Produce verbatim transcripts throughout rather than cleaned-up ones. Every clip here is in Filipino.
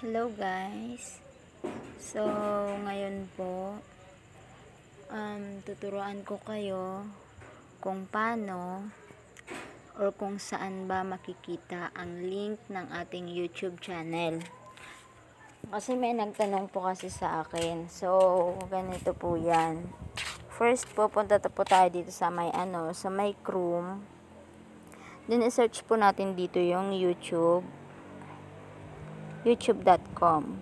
Hello guys. So, ngayon po um, tuturuan ko kayo kung paano or kung saan ba makikita ang link ng ating YouTube channel. Kasi may nagtanong po kasi sa akin. So, ganito po yan. First po, punta po tayo dito sa may ano, sa may Chrome. Then, i-search po natin dito yung YouTube. youtube dot com.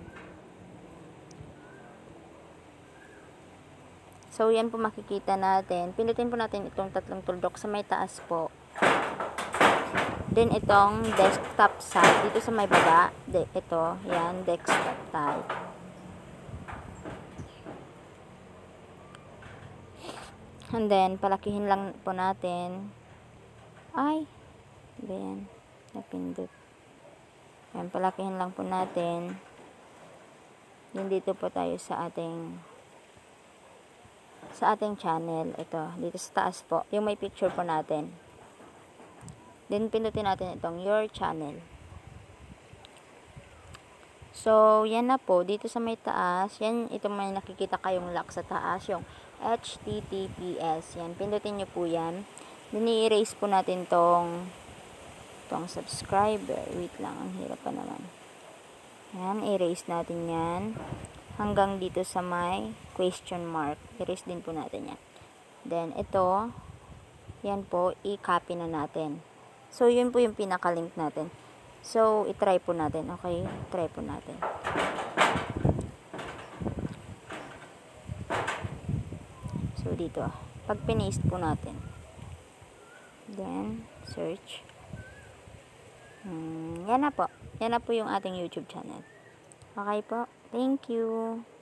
So, yan po makikita natin. Pindutin po natin itong tatlong tuldok sa may taas po. Then, itong desktop side. Dito sa may baba. De, ito. Yan. Desktop type. And then, palakihin lang po natin. Ay. Then, napindot. Yan. Palakihin lang po natin. Then, dito po tayo sa ating sa ating channel. Ito, dito sa taas po. Yung may picture po natin. Then, pindutin natin itong your channel. So, yan na po. Dito sa may taas, yan, ito may nakikita kayong lock sa taas, yung H T T P S. Yan, pindutin nyo po yan. Then, i-erase po natin tong tong subscriber. Wait lang, ang hirap pa naman. Yan, erase natin yan. Hanggang dito sa may question mark. Erase din po natin yan. Then, ito, yan po, i-copy na natin. So, yun po yung pinaka-link natin. So, i-try po natin. Okay? Try po natin. So, dito. Pag pinaste po natin. Then, search. Hmm, yan na po. Yan na po yung ating YouTube channel. Okay po. Thank you.